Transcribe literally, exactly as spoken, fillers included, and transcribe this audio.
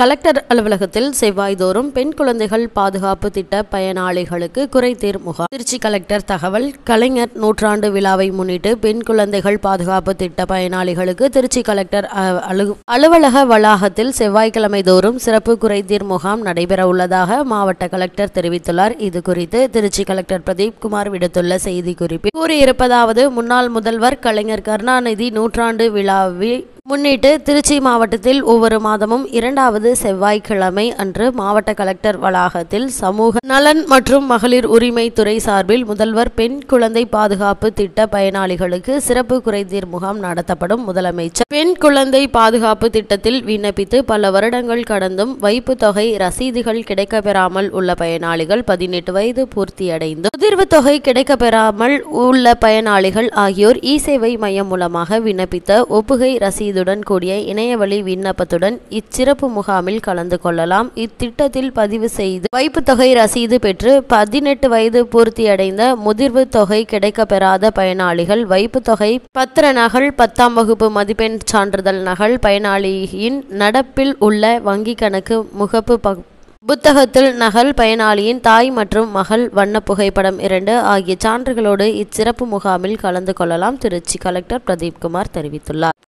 Collector அலுவலகத்தில் செவ்வாய்தோறும் பெண் குழந்தைகள் பாதுகாப்பு திட்ட பயனாளிகளுக்கு குறைதீர் முகாம். திருச்சி கலெக்டர் தகவல். கலைஞர் நூற்றாண்டு விழாவை முன்னிட்டு பெண் குழந்தைகள் பாதுகாப்பு திட்ட பயனாளிகளுக்கு திருச்சி கலெக்டர் அலுவலக வளாகத்தில் செவ்வாய்க்கிழமை தோறும் சிறப்பு குறைதீர் முகாம் நடைபெற உள்ளதாக மாவட்ட கலெக்டர் தெரிவித்துள்ளார். இது குறித்து திருச்சி கலெக்டர் பிரதீப் குமார் விடுத்துள்ள செய்தி குறிப்பில் கூறியிருப்பதாவது: முன்னாள் முதல்வர் கலைஞர் கருணாநிதி நூற்றாண்டு விழாவை முன்னிட்டு திருச்சி மாவட்டத்தில் ஒவ்வொரு மாதமும் இரண்டாவது செவ்வாய்க்கிழமை அன்று மாவட்ட கலெக்டர் வளாகத்தில் சமூக நலன் மற்றும் மகளிர் உரிமை துறை சார்பில் முதல்வர் பெண் குழந்தை பாதுகாப்பு திட்ட பயனாளிகளுக்கு சிறப்பு குறைதீர் முகாம் நடத்தப்படும். முதலமைச்சர் பெண் குழந்தை பாதுகாப்பு திட்டத்தில் விண்ணப்பித்து பல வருடங்கள் கடந்தும் வைப்பு தொகை ரசீதுகள் கிடைக்கப்பெறாமல் உள்ள பயனாளிகள், பதினெட்டு வயது பூர்த்தியடைந்து முதிர்வு தொகை கிடைக்கப்பெறாமல் உள்ள பயனாளிகள் ஆகியோர் இ சேவை மையம் மூலமாக விண்ணப்பித்த ஒப்புகை ரசீது உடன் கூடிய இணையவழி விண்ணப்பத்துடன் இச்சிறப்பு முகாமில் கலந்து கொள்ளலாம். இத்திட்டத்தில் பதிவு செய்து வைப்பு தொகை ரசீது பெற்று பதினெட்டு வயது பூர்த்தியடைந்த முதிர்வு தொகை கிடைக்கப்பெறாத பயனாளிகள் வைப்பு தொகை பத்திர நகல், பத்தாம் வகுப்பு மதிப்பெண் சான்றிதழ் நகல், பயனாளியின் நடப்பில் உள்ள வங்கி கணக்கு முகப்பு புத்தகத்தில் நகல், பயனாளியின் தாய் மற்றும் மகள் வண்ண புகைப்படம் இரண்டு ஆகிய சான்றுகளோடு இச்சிறப்பு முகாமில் கலந்து கொள்ளலாம். திருச்சி கலெக்டர் பிரதீப் குமார் தெரிவித்துள்ளார்.